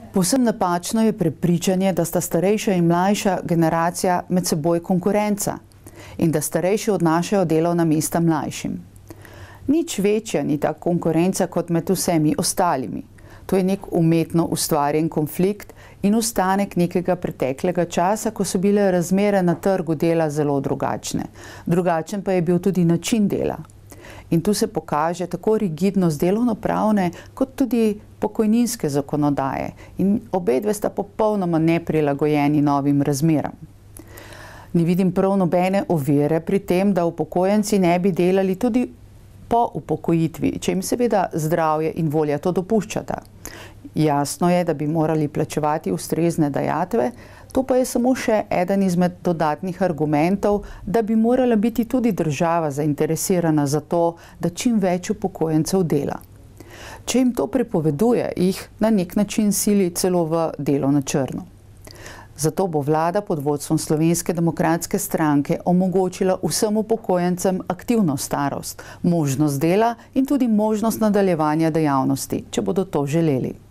Povsem napačno je prepričanje, da sta starejša in mlajša generacija med seboj konkurenca in da starejši odnašajo delovna mesta mlajšim. Nič večja ni ta konkurenca kot med vsemi ostalimi. To je nek umetno ustvarjen konflikt in ostanek nekega preteklega časa, ko so bile razmere na trgu dela zelo drugačne. Drugačen pa je bil tudi način dela. In tu se pokaže tako rigidnost delovnopravne, kot tudi pokojninske zakonodaje. In obedve sta popolnoma neprilagojeni novim razmeram. Ne vidim prav nobene ovire pri tem, da upokojenci ne bi delali tudi po upokojitvi, če jim seveda zdravje in volja to dopuščata. Jasno je, da bi morali plačevati ustrezne dajatve, to pa je samo še eden izmed dodatnih argumentov, da bi morala biti tudi država zainteresirana za to, da čim več upokojencev dela. Če jim to prepoveduje, jih na nek način sili celo v delo na črno. Zato bo vlada pod vodstvom Slovenske demokratske stranke omogočila vsem upokojencem aktivno starost, možnost dela in tudi možnost nadaljevanja dejavnosti, če bodo to želeli.